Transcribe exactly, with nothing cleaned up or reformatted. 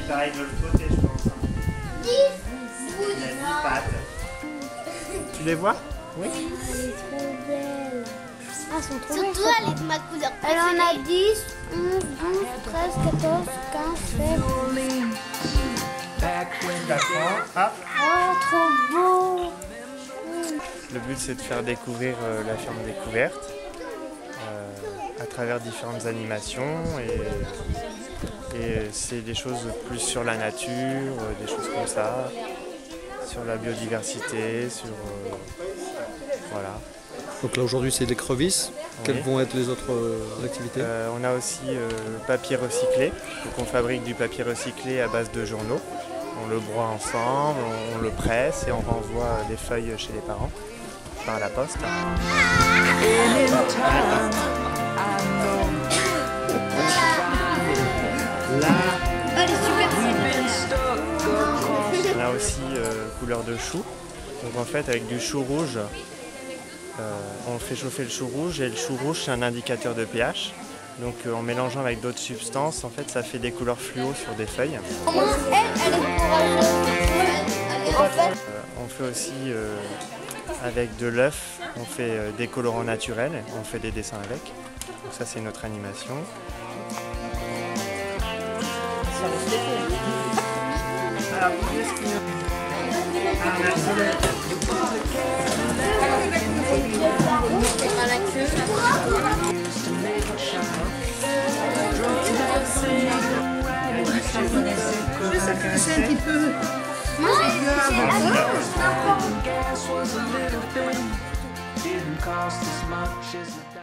pareil de l'autre côté, je pense. Il a dix pattes. Tu les vois? Oui. Elle est trop belle. Ah, elles sont trop belles. Surtout, elle est de ma couleur Elle préférée. en a dix, onze, douze, treize, quatorze, quinze, seize. Ah. Oh, trop beau. Le but, c'est de faire découvrir euh, la ferme découverte euh, à travers différentes animations. Et, et c'est des choses plus sur la nature, euh, des choses comme ça, sur la biodiversité, sur... Euh, voilà. Donc là aujourd'hui c'est l'écrevisse. Quelles Oui. vont être les autres euh, activités? Euh, on a aussi euh, le papier recyclé. Donc on fabrique du papier recyclé à base de journaux. On le broie ensemble, on, on le presse et on renvoie les feuilles chez les parents par la poste. On a aussi euh, couleur de chou. Donc en fait avec du chou rouge, euh, on fait chauffer le chou rouge et le chou rouge c'est un indicateur de pH. Donc euh, en mélangeant avec d'autres substances, en fait ça fait des couleurs fluo sur des feuilles. Au moins, elle, elle est courageuse. En fait, Euh, on fait aussi euh, avec de l'œuf, on fait euh, des colorants naturels, on fait des dessins avec. Donc ça c'est notre animation. à la queue. Je sais que c'est un petit peu... Moi, j'ai... Didn't cost as much as